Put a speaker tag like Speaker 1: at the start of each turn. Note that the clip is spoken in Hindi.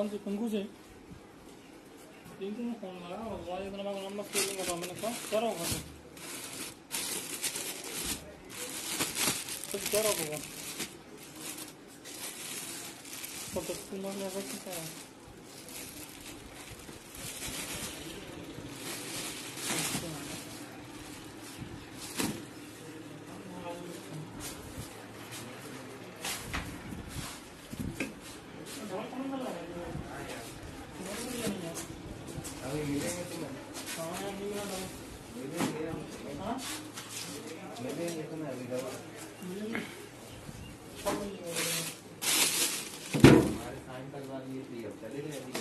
Speaker 1: कौन से पिंकू से? पिंकू ने फोन लगा और वो इतना मैं नंबर सेविंग कर रहा हूं। मैंने कहा क्या होगा तो क्या होगा तो तुम्हारे लगा क्या है?
Speaker 2: हमारे साइन तक बात ये थी, अब चले गए।